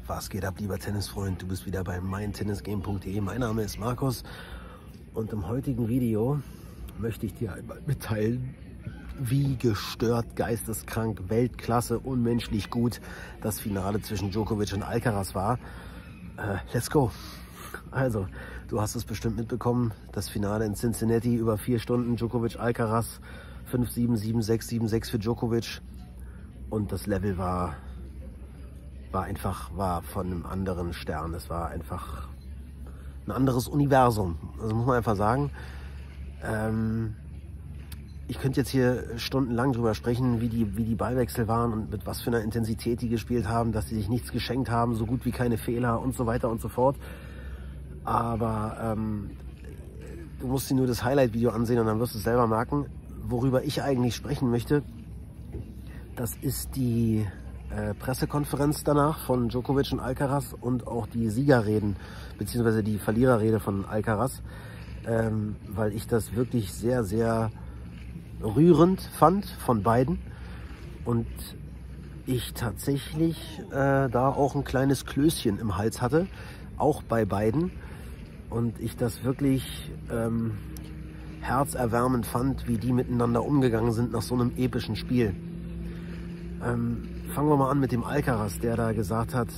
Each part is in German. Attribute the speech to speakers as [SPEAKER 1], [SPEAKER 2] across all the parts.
[SPEAKER 1] Was geht ab, lieber Tennisfreund? Du bist wieder bei meintennisgame.de. Mein Name ist Markus und im heutigen Video möchte ich dir einmal mitteilen, wie gestört, geisteskrank, Weltklasse, unmenschlich gut das Finale zwischen Djokovic und Alcaraz war. Let's go! Also, du hast es bestimmt mitbekommen, das Finale in Cincinnati über 4 Stunden, Djokovic, Alcaraz, 5-7, 7-6, 7-6 für Djokovic und das Level war von einem anderen Stern. Es war einfach ein anderes Universum. Also muss man einfach sagen. Ich könnte jetzt hier stundenlang drüber sprechen, wie die Ballwechsel waren und mit was für einer Intensität die gespielt haben, dass sie sich nichts geschenkt haben, so gut wie keine Fehler und so weiter und so fort. Aber du musst dir nur das Highlight-Video ansehen und dann wirst du es selber merken. Worüber ich eigentlich sprechen möchte, das ist die Pressekonferenz danach von Djokovic und Alcaraz und auch die Siegerreden bzw. die Verliererrede von Alcaraz, weil ich das wirklich sehr, sehr rührend fand von beiden und ich tatsächlich da auch ein kleines Klößchen im Hals hatte, auch bei beiden, und ich das wirklich herzerwärmend fand, wie die miteinander umgegangen sind nach so einem epischen Spiel. Fangen wir mal an mit dem Alcaraz, der da gesagt hat,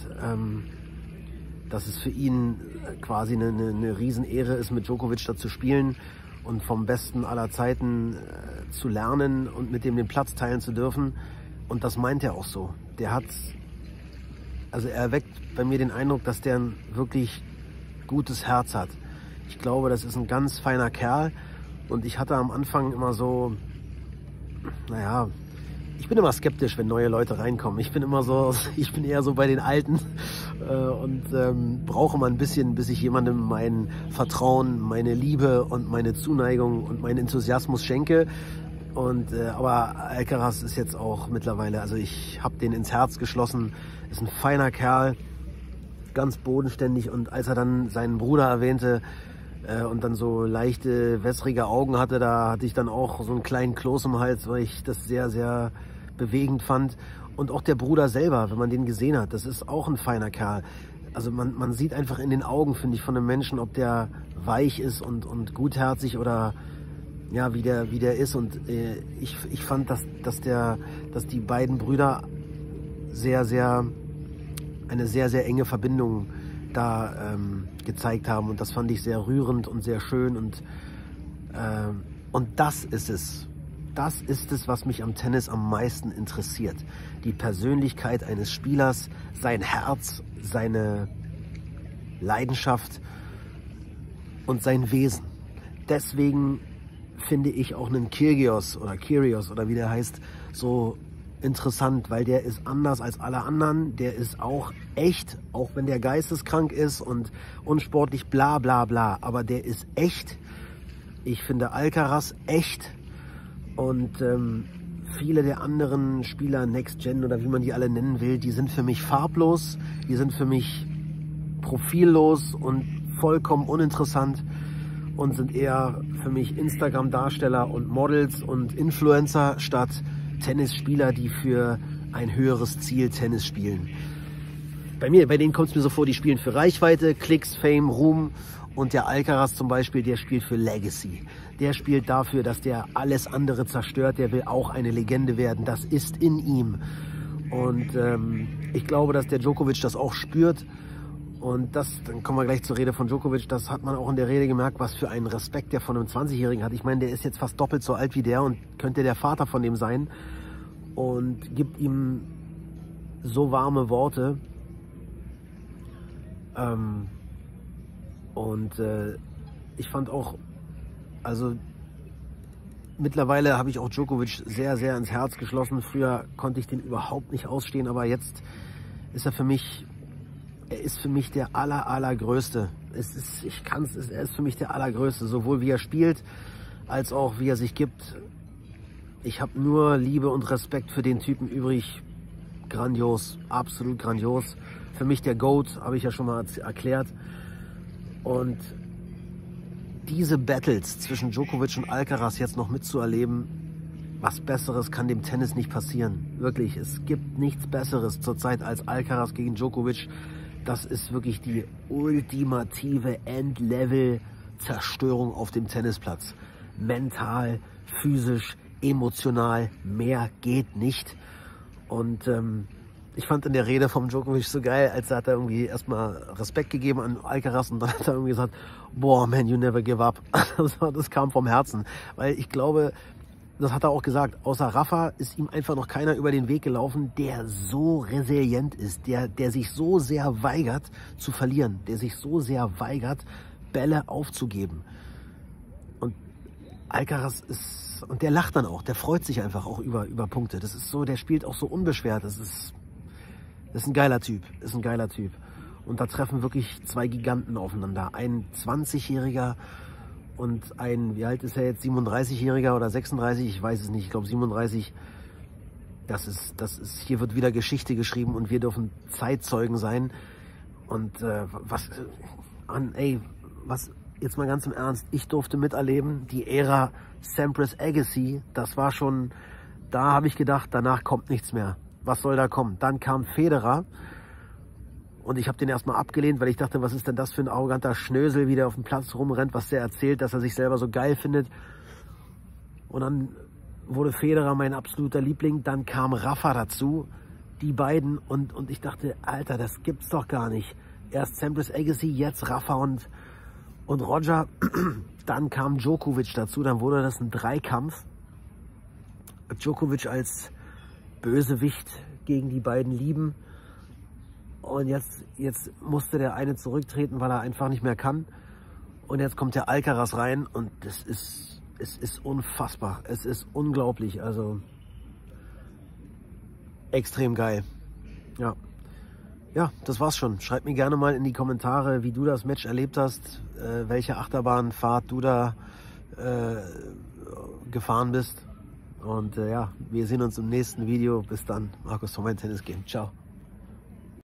[SPEAKER 1] dass es für ihn quasi eine Riesenehre ist, mit Djokovic da zu spielen und vom Besten aller Zeiten zu lernen und mit dem den Platz teilen zu dürfen. Und das meint er auch so. Er erweckt bei mir den Eindruck, dass der ein wirklich gutes Herz hat. Ich glaube, das ist ein ganz feiner Kerl und ich hatte am Anfang immer so, naja, ich bin immer skeptisch, wenn neue Leute reinkommen. Ich bin eher so bei den Alten und brauche mal ein bisschen, bis ich jemandem mein Vertrauen, meine Liebe und meine Zuneigung und meinen Enthusiasmus schenke. Aber Alcaraz ist jetzt auch mittlerweile, also ich habe den ins Herz geschlossen, ist ein feiner Kerl, ganz bodenständig, und als er dann seinen Bruder erwähnte und dann so leichte, wässrige Augen hatte, da hatte ich dann auch so einen kleinen Kloß im Hals, weil ich das sehr, sehr bewegend fand. Und auch der Bruder selber, wenn man den gesehen hat, das ist auch ein feiner Kerl. Also man sieht einfach in den Augen, finde ich, von einem Menschen, ob der weich ist und gutherzig oder ja, wie der ist. Und ich fand, dass die beiden Brüder eine sehr, sehr enge Verbindung da gezeigt haben, und das fand ich sehr rührend und sehr schön, und das ist es. Das ist es, was mich am Tennis am meisten interessiert. Die Persönlichkeit eines Spielers, sein Herz, seine Leidenschaft und sein Wesen. Deswegen finde ich auch einen Kyrgios oder wie der heißt, so interessant, weil der ist anders als alle anderen. Der ist auch echt, auch wenn der geisteskrank ist und unsportlich, bla bla bla, aber der ist echt. Ich finde Alcaraz echt, und viele der anderen Spieler, Next Gen oder wie man die alle nennen will, die sind für mich farblos, die sind für mich profillos und vollkommen uninteressant und sind eher für mich Instagram-Darsteller und Models und Influencer statt Tennisspieler, die für ein höheres Ziel Tennis spielen. Bei denen kommt es mir so vor, die spielen für Reichweite, Klicks, Fame, Ruhm, und der Alcaraz zum Beispiel, der spielt für Legacy. Der spielt dafür, dass der alles andere zerstört, der will auch eine Legende werden, das ist in ihm. Und ich glaube, dass der Djokovic das auch spürt. Und dann kommen wir gleich zur Rede von Djokovic, das hat man auch in der Rede gemerkt, was für einen Respekt der von einem 20-Jährigen hat. Ich meine, der ist jetzt fast doppelt so alt wie der und könnte der Vater von dem sein, und gibt ihm so warme Worte. Ich fand auch, also mittlerweile habe ich auch Djokovic sehr, sehr ins Herz geschlossen. Früher konnte ich den überhaupt nicht ausstehen, aber jetzt ist er für mich der allergrößte. Er ist für mich der allergrößte, sowohl wie er spielt, als auch wie er sich gibt. Ich habe nur Liebe und Respekt für den Typen übrig. Grandios, absolut grandios. Für mich der GOAT, habe ich ja schon mal erklärt. Und diese Battles zwischen Djokovic und Alcaraz jetzt noch mitzuerleben, was Besseres kann dem Tennis nicht passieren. Wirklich, es gibt nichts Besseres zurzeit als Alcaraz gegen Djokovic. das ist wirklich die ultimative Endlevel-Zerstörung auf dem Tennisplatz. Mental, physisch, emotional, mehr geht nicht. Und ich fand in der Rede vom Djokovic so geil, als hat er irgendwie erstmal Respekt gegeben an Alcaraz und dann hat er irgendwie gesagt, boah, man, you never give up. Das kam vom Herzen, weil ich glaube, das hat er auch gesagt, außer Rafa ist ihm einfach noch keiner über den Weg gelaufen, der so resilient ist, der sich so sehr weigert zu verlieren, der sich so sehr weigert, Bälle aufzugeben. Und Alcaraz ist, und der lacht dann auch, der freut sich einfach auch über Punkte. Das ist so, der spielt auch so unbeschwert. Das ist ein geiler Typ, ist ein geiler Typ. Und da treffen wirklich zwei Giganten aufeinander. Ein 20-Jähriger und ein, wie alt ist er jetzt, 37-Jähriger oder 36, ich weiß es nicht, ich glaube 37. Das ist, hier wird wieder Geschichte geschrieben und wir dürfen Zeitzeugen sein. Und was, jetzt mal ganz im Ernst, ich durfte miterleben, die Ära Sampras Agassi, das war schon, da habe ich gedacht, danach kommt nichts mehr. Was soll da kommen? Dann kam Federer und ich habe den erstmal abgelehnt, weil ich dachte, was ist denn das für ein arroganter Schnösel, wie der auf dem Platz rumrennt, was der erzählt, dass er sich selber so geil findet. Und dann wurde Federer mein absoluter Liebling, dann kam Rafa dazu, die beiden und ich dachte, Alter, das gibt's doch gar nicht. Erst Sampras Agassi, jetzt Rafa und Roger, dann kam Djokovic dazu, dann wurde das ein Dreikampf. Djokovic als Bösewicht gegen die beiden Lieben. Und jetzt musste der eine zurücktreten, weil er einfach nicht mehr kann. Und jetzt kommt der Alcaraz rein und es ist unfassbar. Es ist unglaublich. Also extrem geil. Ja. Ja, das war's schon. Schreib mir gerne mal in die Kommentare, wie du das Match erlebt hast, welche Achterbahnfahrt du da gefahren bist. Und ja, wir sehen uns im nächsten Video. Bis dann, Markus von meinem Tennis Game. Ciao.